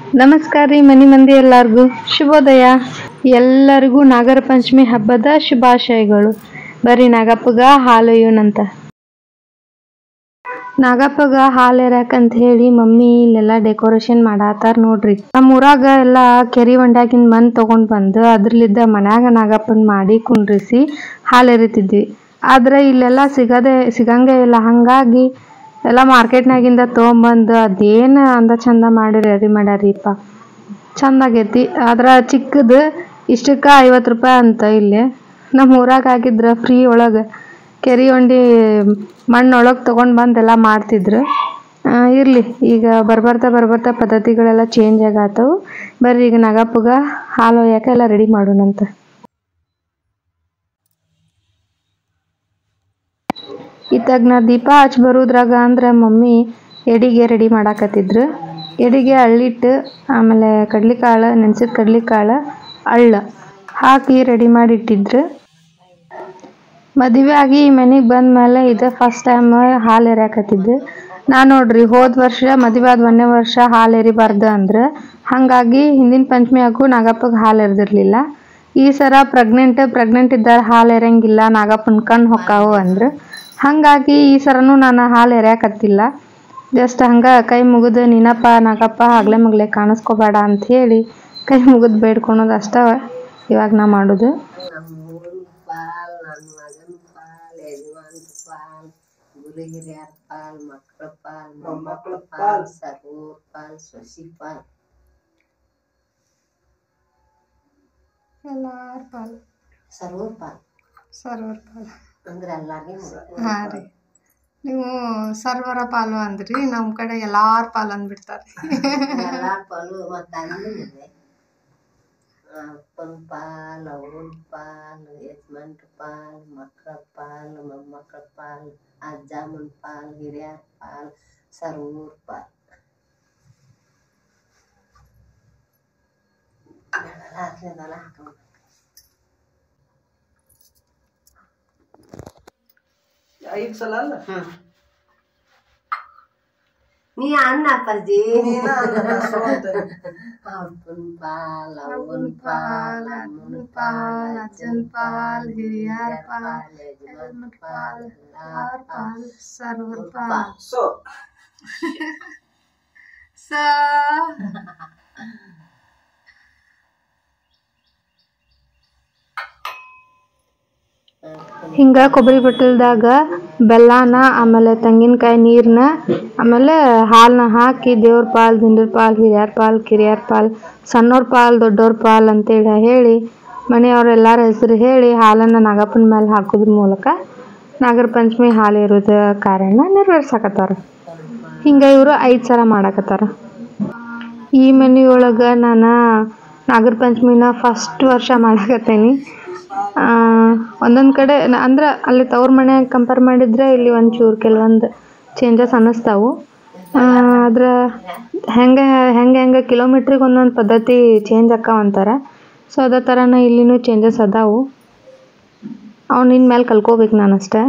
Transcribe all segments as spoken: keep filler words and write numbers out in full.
ನಮಸ್ಕಾರ ರೀ ಮನಿ ಮಂದಿ ಎಲ್ಲರಿಗೂ ಶುಭೋದಯ. ಎಲ್ಲರಿಗೂ ನಾಗರ ಪಂಚಮಿ ಹಬ್ಬದ ಶುಭಾಶಯಗಳು. ಬರ್ರಿ ನಾಗಪ್ಪಗ ಹಾಲು ಇವನಂತ. ನಾಗಪ್ಪಗ ಹಾಲು ಎರ್ಯಾಕಂತ ಹೇಳಿ ಮಮ್ಮಿ ಇಲ್ಲೆಲ್ಲ ಡೆಕೋರೇಷನ್ ಮಾಡಾತಾರ ನೋಡ್ರಿ. ನಮ್ಮ ಊರಾಗ ಎಲ್ಲ ಕೆರಿ ಹೊಂಡ್ಯಾಗಿನ ಮಣ್ಣು ತಗೊಂಡ್ ಬಂದು ಅದ್ರಲ್ಲಿದ್ದ ಮನ್ಯಾಗ ನಾಗಪ್ಪನ್ ಮಾಡಿ ಕುಂಡ್ರಿಸಿ ಹಾಲು ಎರಿತಿದ್ವಿ. ಆದ್ರೆ ಇಲ್ಲೆಲ್ಲ ಸಿಗದೆ ಸಿಗಂಗೆ ಇಲ್ಲ. ಹಂಗಾಗಿ ಎಲ್ಲ ಮಾರ್ಕೆಟ್ನಾಗಿಂದ ತೊಗೊಂಬಂದು ಅದೇನು ಅಂದ ಚಂದ ಮಾಡಿ ರೆಡಿ ಮಾಡ್ಯಾರಿಪ್ಪ. ಚಂದ ಆಗೈತಿ. ಆದ್ರ ಚಿಕ್ಕದು ಇಷ್ಟಕ್ಕ ಐವತ್ತು ರೂಪಾಯಿ ಅಂತ. ಇಲ್ಲಿ ನಮ್ಮ ಊರಾಗ ಆಗಿದ್ರ ಫ್ರೀ ಒಳಗೆ ಕೆರಿ ಹೊಂಡಿ ಮಣ್ಣೊಳಗೆ ತೊಗೊಂಡು ಬಂದೆಲ್ಲ ಮಾಡ್ತಿದ್ರು. ಇರಲಿ, ಈಗ ಬರ್ಬರ್ತಾ ಬರ್ಬರ್ತಾ ಪದ್ಧತಿಗಳೆಲ್ಲ ಚೇಂಜ್ ಆಗತ್ತವು. ಬರ್ರಿ ಈಗ ನಾಗಪ್ಪಗ ಹಾಲು ಒಯ್ಯಾಕೆ ಎಲ್ಲ ರೆಡಿ ಮಾಡೋಣಂತ. ಇತ್ತಾಗ ನಾ ದೀಪ ಹಚ್ಚಿ ಬರೋದ್ರಾಗ ಅಂದ್ರೆ ಮಮ್ಮಿ ಎಡಿಗೆ ರೆಡಿ ಮಾಡಾಕತ್ತಿದ್ರು. ಎಡಿಗೆ ಅಳ್ಳಿಟ್ಟು ಆಮೇಲೆ ಕಡ್ಲಿಕಾಳು, ನೆನ್ಸಿದ ಕಡ್ಲಿಕಾಳು, ಅಳ್ಳ ಹಾಕಿ ರೆಡಿ ಮಾಡಿ ಇಟ್ಟಿದ್ರು. ಮದುವೆ ಆಗಿ ಮನೆಗೆ ಬಂದ ಮೇಲೆ ಇದು ಫಸ್ಟ್ ಟೈಮ್ ಹಾಲು ಎರ್ಯಾಕತ್ತಿದ್ದು. ನಾ ನೋಡ್ರಿ ಹೋದ ವರ್ಷ ಮದುವೆ ಆದ ಒಂದನೇ ವರ್ಷ ಹಾಲು ಎರಿಬಾರ್ದು ಅಂದ್ರೆ, ಹಾಗಾಗಿ ಹಿಂದಿನ ಪಂಚಮಿಯಾಗೂ ನಾಗಪ್ಪಗೆ ಹಾಲು ಎರೆದಿರ್ಲಿಲ್ಲ. ಈ ಸರ ಪ್ರೆಗ್ನೆಂಟ್ ಪ್ರೆಗ್ನೆಂಟ್ ಇದ್ದಾರೆ ಹಾಲು ಎರೆಯಂಗಿಲ್ಲ, ನಾಗಪ್ಪನ ಕಣ್ಣು ಹೊಕ್ಕಾವು ಅಂದ್ರೆ, ಹಾಗಾಗಿ ಈ ಸರನೂ ನಾನು ಹಾಲು ಎರ್ಯಾಕತ್ತಿಲ್ಲ. ಜಸ್ಟ್ ಹಂಗೆ ಕೈ ಮುಗಿದು ನೀನಪ್ಪ ನಾಗಪ್ಪ ಹಗ್ಲೆ ಮಗ್ಲೆ ಕಾಣಿಸ್ಕೋಬೇಡ ಅಂತ ಹೇಳಿ ಕೈ ಮುಗಿದು ಬೇಡ್ಕೊಳೋದು ಅಷ್ಟೇ ಇವಾಗ ನಾ ಮಾಡೋದು. ಎಲ್ಲಾರ ಪಾಲ್ ಸರ್ವರ್ ಪಾಲ್ ಸರ್ವರ್ ಪಾಲ್ ಅಂದ್ರೆ ಎಲ್ಲಾರ್ಗೆ. ಹಾಂ ರೀ, ನೀವು ಸರ್ವರ ಪಾಲು ಅಂದ್ರಿ, ನಮ್ಮ ಕಡೆ ಎಲ್ಲಾರ ಪಾಲು ಅಂದ್ಬಿಡ್ತಾರೆ. ಎಲ್ಲಾರ ಪಾಲು ಮತ್ತು ಅಲ್ಲಿದೆ ಅಪ್ಪನ ಪಾಲ್, ಅವನ ಪಾಲ್, ಯಜಮಾನ್ರ ಪಾಲ್, ಮಕ್ಕಳ ಪಾಲ್, ಮೊಮ್ಮಕ್ಕಳ ಪಾಲ್, ಅಜ್ಜಮ್ಮನ ಪಾಲ್, ಹಿರಿಯರ ಪಾಲ್, ಸರ್ವೂರ್ ಪಾಲ್ ಹಾಕ್ಲಿದಲ್ಲ ಹಾಕೊಂಡು ಐದು ಸಲ ಅಲ್ಲ. ಹ್ಞೂ ನೀ ಅನ್ನ ಅಪ್ಪಾಜಿ. ಅಪ್ಪನ ಪಾಲ್, ಅವನ ಪಾಲ್, ಅಮ್ಮನ ಪಾಲ್, ಅಜ್ಜನ ಪಾಲ್, ಹಿರಿಯರ ಪಾಲ್, ಯಜಮಾನ್ರ ಪಾಲ್, ಎಲ್ಲಾರ ಪಾಲ್, ಸರ್ವರ ಪಾಲ್. ಸೊ ಸ ಹಿಂಗ ಕೊಬ್ಬರಿ ಬಟ್ಟಲ್ದಾಗ ಬೆಲ್ಲನ ಆಮೇಲೆ ತೆಂಗಿನಕಾಯಿ ನೀರನ್ನ ಆಮೇಲೆ ಹಾಲನ್ನ ಹಾಕಿ ದೇವ್ರ ಪಾಲ್, ದಿಂಡ್ರ ಪಾಲ್, ಹಿರಿಯರ ಪಾಲ್, ಕಿರಿಯರ ಪಾಲ್, ಸಣ್ಣವ್ರ ಪಾಲ್, ದೊಡ್ಡವ್ರ ಪಾಲ್ ಅಂತೇಳಿ ಹೇಳಿ ಮನೆಯವ್ರ ಎಲ್ಲರ ಹೆಸರು ಹೇಳಿ ಹಾಲನ್ನು ನಾಗಪ್ಪನ ಮೇಲೆ ಹಾಕೋದ್ರ ಮೂಲಕ ನಾಗರ ಪಂಚಮಿ ಹಾಲು ಇರೋದ ಕಾರ್ಯನ ನೆರವೇರ್ಸಕತ್ತಾರ. ಹಿಂಗೆ ಇವರು ಐದು ಸಲ ಮಾಡಾಕತ್ತಾರ. ಈ ಮನೆಯೊಳಗೆ ನಾನು ನಾಗರ ಪಂಚಮಿನ ಫಸ್ಟ್ ವರ್ಷ ಮಾಡಾಕತ್ತೇನಿ. ಒಂದೊಂದು ಕಡೆ ಅಂದ್ರೆ ಅಲ್ಲಿ ತವ್ರ ಮನ್ಯಾಗ ಕಂಪೇರ್ ಮಾಡಿದರೆ ಇಲ್ಲಿ ಒಂಚೂರು ಕೆಲವೊಂದು ಚೇಂಜಸ್ ಅನ್ನಿಸ್ತಾವು. ಆದ್ರೆ ಹೆಂಗೆ ಹೆಂಗೆ ಹೆಂಗೆ ಕಿಲೋಮೀಟ್ರಿಗೆ ಒಂದೊಂದು ಪದ್ಧತಿ ಚೇಂಜ್ ಆಕ್ಕಾವ ಅಂತಾರೆ. ಸೊ ಅದೇ ಥರನೇ ಇಲ್ಲಿನೂ ಚೇಂಜಸ್ ಅದಾವು. ಅವ್ನು ಇನ್ನು ಮೇಲೆ ಕಲ್ಕೋಬೇಕು ನಾನು ಅಷ್ಟೇ.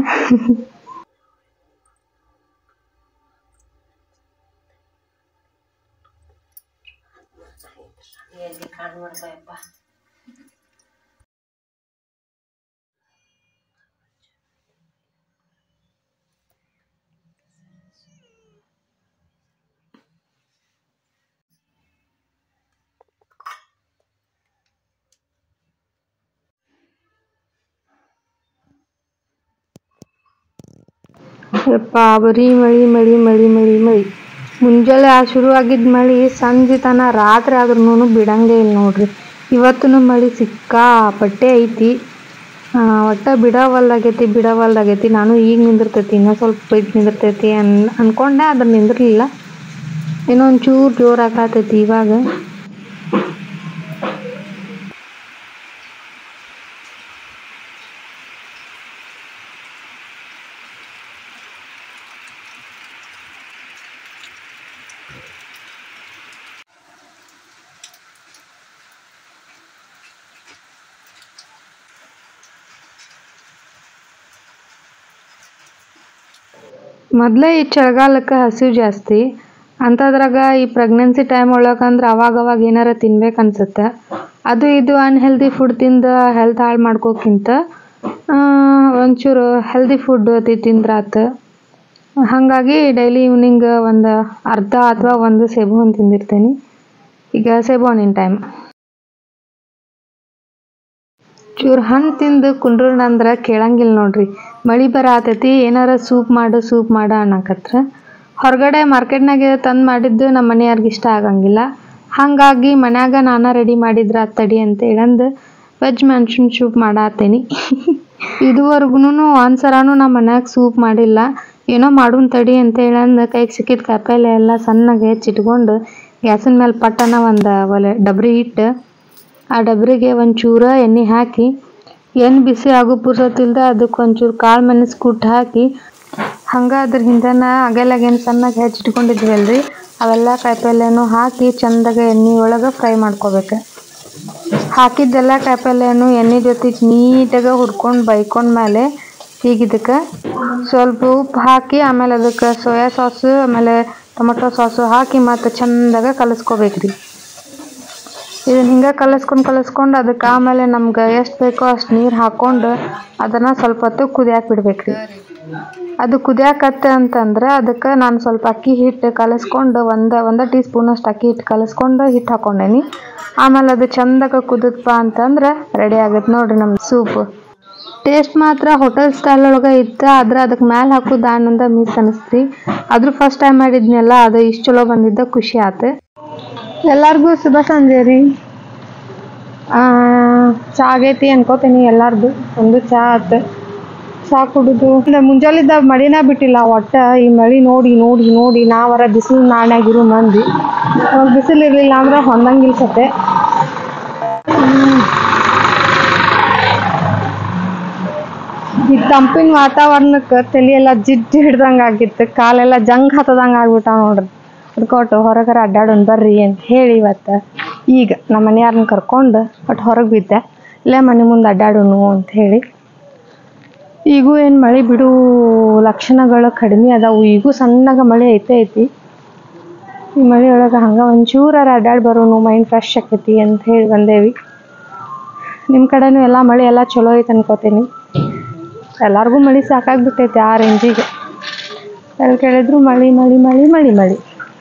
ಯಪ್ಪ ಬರೀ ಮಳೆ ಮಳೆ ಮಳೆ ಮಳೆ ಮಳೆ ಮುಂಜಾನೆ ಆ ಶುರುವಾಗಿದ್ದ ಮಳೆ ಸಂಜೆ ತನ ರಾತ್ರಿ ಆದ್ರೂ ಬಿಡಂಗೆ ಇಲ್ಲ ನೋಡ್ರಿ. ಇವತ್ತೂ ಮಳೆ ಸಿಕ್ಕಾಪಟ್ಟೆ ಐತಿ. ಒಟ್ಟ ಬಿಡವಲ್ದಾಗೈತಿ ಬಿಡವಲ್ದಾಗೈತಿ. ನಾನು ಈಗ ನಿಂದಿರ್ತೈತಿ ಇನ್ನೂ ಸ್ವಲ್ಪ ಬಿಟ್ಟು ನಿಂದಿರ್ತೈತಿ ಅನ್ ಅಂದ್ಕೊಂಡೆ ಅದ್ರ ನಿಂದಿರಲಿಲ್ಲ. ಏನೋ ಒಂಚೂರು ಜೋರು ಆಗತೈತಿ ಇವಾಗ. ಮೊದಲೇ ಈ ಚಳಿಗಾಲಕ್ಕೆ ಹಸಿವು ಜಾಸ್ತಿ. ಅಂಥದ್ರಾಗ ಈ ಪ್ರೆಗ್ನೆನ್ಸಿ ಟೈಮ್ ಒಳಗೆ ಅಂದ್ರೆ ಅವಾಗ ಅವಾಗ ಏನಾರ ತಿನ್ಬೇಕು ಅನ್ಸುತ್ತೆ. ಅದು ಇದು ಅನ್ಹೆಲ್ದಿ ಫುಡ್ ತಿಂದು ಹೆಲ್ತ್ ಹಾಳು ಮಾಡ್ಕೋಕ್ಕಿಂತ ಒಂಚೂರು ಹೆಲ್ದಿ ಫುಡ್ ಅತಿ ತಿಂದ್ರಾತು. ಹಾಗಾಗಿ ಡೈಲಿ ಈವ್ನಿಂಗ್ ಒಂದು ಅರ್ಧ ಅಥವಾ ಒಂದು ಸೇಬು ಹಣ್ಣು ತಿಂದಿರ್ತೀನಿ. ಈಗ ಸೇಬು ಹಣ್ಣಿನ ಟೈಮ್. ಚೂರು ಹಣ್ಣು ತಿಂದು ಕುಂಡ್ರನ್ ಅಂದ್ರೆ ಕೇಳಂಗಿಲ್ಲ ನೋಡ್ರಿ. ಮಳೆ ಬರತೈತಿ, ಏನಾರ ಸೂಪ್ ಮಾಡು ಸೂಪ್ ಮಾಡು ಅನ್ನಕತ್ರ. ಹೊರಗಡೆ ಮಾರ್ಕೆಟ್ನಾಗೆ ತಂದು ಮಾಡಿದ್ದು ನಮ್ಮ ಮನೆಯವ್ರಿಗೆ ಇಷ್ಟ ಆಗಂಗಿಲ್ಲ. ಹಾಗಾಗಿ ಮನ್ಯಾಗ ನಾನು ರೆಡಿ ಮಾಡಿದ್ರೆ ತಡಿ ಅಂತ ಹೇಳಂದು ವೆಜ್ ಮೆಣಸಿನ ಸೂಪ್ ಮಾಡಾತೀನಿ. ಇದುವರೆಗೂ ಒಂದ್ಸರನೂ ನಮ್ಮ ಮನ್ಯಾಗ ಸೂಪ್ ಮಾಡಿಲ್ಲ. ಏನೋ ಮಾಡೋನ್ ತಡಿ ಅಂತ ಹೇಳಂದು ಕೈಗೆ ಸಿಕ್ಕಿದ ಕಾಯಿಪಲ್ಲೆ ಎಲ್ಲ ಸಣ್ಣಗೆ ಹೆಚ್ಚಿಟ್ಕೊಂಡು ಗ್ಯಾಸಿನ ಮೇಲೆ ಪಟ್ಟನ ಒಂದು ಒಲೆ ಡಬ್ರಿ ಇಟ್ಟು ಆ ಡಬ್ರಿಗೆ ಒಂಚೂರು ಎಣ್ಣೆ ಹಾಕಿ ಎಣ್ಣೆ ಬಿಸಿ ಆಗೋ ಪುರ್ಸೊತ್ತಿಲ್ದ ಅದಕ್ಕೆ ಒಂಚೂರು ಕಾಳು ಮೆಣಸು ಕುಟ್ಟು ಹಾಕಿ ಹಂಗೆ ಅದ್ರ ಹಿಂದೆನ ಅಗೆಲಾಗೇನು ಸಣ್ಣಗೆ ಹೆಚ್ಚಿಟ್ಕೊಂಡಿದ್ವಲ್ರಿ ಅವೆಲ್ಲ ಕಾಯಿಪಲ್ಲೆನೂ ಹಾಕಿ ಚಂದಾಗೆ ಎಣ್ಣೆ ಒಳಗೆ ಫ್ರೈ ಮಾಡ್ಕೋಬೇಕು. ಹಾಕಿದ್ದೆಲ್ಲ ಕಾಯಿಪಲ್ಲೆನೂ ಎಣ್ಣೆ ಜೊತೆಗೆ ನೀಟಾಗಿ ಹುರ್ಕೊಂಡು ಬೈಕೊಂಡ ಮೇಲೆ ಈಗ ಇದಕ್ಕೆ ಸ್ವಲ್ಪ ಉಪ್ಪು ಹಾಕಿ ಆಮೇಲೆ ಅದಕ್ಕೆ ಸೋಯಾ ಸಾಸು ಆಮೇಲೆ ಟೊಮೊಟೊ ಸಾಸು ಹಾಕಿ ಮತ್ತು ಚಂದಾಗೆ ಕಲಿಸ್ಕೋಬೇಕ್ರಿ. ಇದನ್ನು ಹಿಂಗೆ ಕಲಿಸ್ಕೊಂಡು ಕಲಿಸ್ಕೊಂಡು ಅದಕ್ಕೆ ಆಮೇಲೆ ನಮ್ಗೆ ಎಷ್ಟು ಬೇಕೋ ಅಷ್ಟು ನೀರು ಹಾಕ್ಕೊಂಡು ಅದನ್ನು ಸ್ವಲ್ಪ ಹೊತ್ತು ಕುದಿಯಾಕೆ ಬಿಡ್ಬೇಕ್ರಿ. ಅದು ಕುದಿಯಾಕತ್ತೆ ಅಂತಂದ್ರೆ ಅದಕ್ಕೆ ನಾನು ಸ್ವಲ್ಪ ಅಕ್ಕಿ ಹಿಟ್ಟು ಕಲಿಸ್ಕೊಂಡು ಒಂದು ಒಂದು ಟೀ ಸ್ಪೂನಷ್ಟು ಅಕ್ಕಿ ಹಿಟ್ಟು ಕಲಿಸ್ಕೊಂಡು ಹಿಟ್ಟು ಹಾಕ್ಕೊಂಡೇನಿ. ಆಮೇಲೆ ಅದು ಚಂದಾಗೆ ಕುದಿದ್ಪ ಅಂತಂದ್ರೆ ರೆಡಿ ಆಗುತ್ತೆ ನೋಡ್ರಿ ನಮ್ಮ ಸೂಪು. ಟೇಸ್ಟ್ ಮಾತ್ರ ಹೋಟೆಲ್ ಸ್ಟೈಲ್ ಒಳಗೆ ಇತ್ತು, ಆದ್ರೆ ಅದಕ್ಕೆ ಮ್ಯಾಲೆ ಹಾಕೋದು ಅನ್ನೊಂದ ಮಿಸ್ ಅನಿಸ್ತ್ರಿ. ಆದ್ರೂ ಫಸ್ಟ್ ಟೈಮ್ ಮಾಡಿದ್ನಲ್ಲ ಅದು ಇಷ್ಟು ಚಲೋ ಬಂದಿದ್ದ ಖುಷಿ ಆಯ್ತು. ಎಲ್ಲರಿಗೂ ಶುಭ ಸಂಜೆ ರೀ. ಚಾ ಆಗೈತಿ ಅನ್ಕೋತೀನಿ ಎಲ್ಲಾರ್ದು. ಒಂದು ಚಾ ಆಯ್ತು, ಚಾ ಕುಡಿದು ಮುಂಜಾಲಿದ್ದ ಮಳಿನ ಬಿಟ್ಟಿಲ್ಲ ಒಟ್ಟ. ಈ ಮಳಿ ನೋಡಿ ನೋಡಿ ನೋಡಿ ನಾವರ ಬಿಸಿಲು ನಾಣ್ಯಾಗಿರು ಮಂದಿ ಬಿಸಿಲು ಇರಲಿಲ್ಲ ಅಂದ್ರೆ ಹೊಂದಂಗಿಲ್ಸತ್ತೆ. ಈ ತಂಪಿನ ವಾತಾವರಣಕ್ಕೆ ತಲೆ ಎಲ್ಲ ಜಿಡ್ಡು ಹಿಡ್ದಂಗೆ ಆಗಿತ್ತು, ಕಾಲೆಲ್ಲ ಜಂಗ್ ಹತ್ತದಂಗೆ ಆಗ್ಬಿಟ್ಟಾವ ನೋಡ್ರಿ. ಅದಕ್ಕೊಟ್ಟು ಹೊರಗರ ಅಡ್ಡಾಡೋಣ ಬರ್ರಿ ಅಂತ ಹೇಳಿ ಇವತ್ತು ಈಗ ನಮ್ಮ ಮನೆಯವ್ರನ್ನ ಕರ್ಕೊಂಡು ಒಟ್ಟು ಹೊರಗೆ ಬಿದ್ದೆ. ಇಲ್ಲೇ ಮನೆ ಮುಂದೆ ಅಡ್ಡಾಡೋಣ ಅಂತ ಹೇಳಿ. ಈಗೂ ಏನು ಮಳೆ ಬಿಡು ಲಕ್ಷಣಗಳು ಕಡಿಮೆ ಅದಾವು. ಈಗೂ ಸಣ್ಣಗೆ ಮಳೆ ಐತೆ ಐತಿ. ಈ ಮಳೆ ಒಳಗೆ ಹಂಗೆ ಒಂಚೂರಾರ ಅಡ್ಡಾಡಿ ಬರೋನು ಮೈಂಡ್ ಫ್ರೆಶ್ ಆಕೈತಿ ಅಂತ ಹೇಳಿ ಬಂದೇವಿ. ನಿಮ್ಮ ಕಡೆನೂ ಎಲ್ಲ ಮಳೆ ಎಲ್ಲ ಚಲೋ ಐತೆ ಅನ್ಕೋತೀನಿ. ಎಲ್ಲರಿಗೂ ಮಳೆ ಸಾಕಾಗ್ಬಿಟ್ಟೈತೆ ಆ ರೇಂಜಿಗೆ. ಎಲ್ಲಿ ಕೇಳಿದ್ರು ಮಳೆ ಮಳೆ ಮಳೆ ಮಳೆ ಮಳೆ.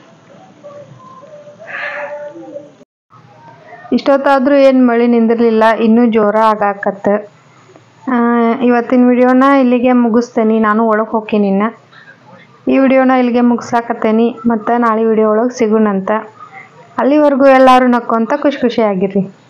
ಇಷ್ಟೊತ್ತಾದರೂ ಏನು ಮಳೆ ನಿಂದಿರಲಿಲ್ಲ, ಇನ್ನೂ ಜೋರ ಆಗಾಕತ್ತೆ. ಇವತ್ತಿನ ವಿಡಿಯೋನ ಇಲ್ಲಿಗೆ ಮುಗಿಸ್ತೇನೆ. ನಾನು ಒಳಗೆ ಹೋಗ್ತೀನಿ. ಇನ್ನು ಈ ವಿಡಿಯೋನ ಇಲ್ಲಿಗೆ ಮುಗಿಸಾಕತ್ತೇನೆ. ಮತ್ತು ನಾಳೆ ವಿಡಿಯೋ ಒಳಗೆ ಸಿಗೋಣಂತ. ಅಲ್ಲಿವರೆಗೂ ಎಲ್ಲರೂ ನಕ್ಕೊಂತ ಖುಷಿ ಖುಷಿಯಾಗಿರ್ರಿ.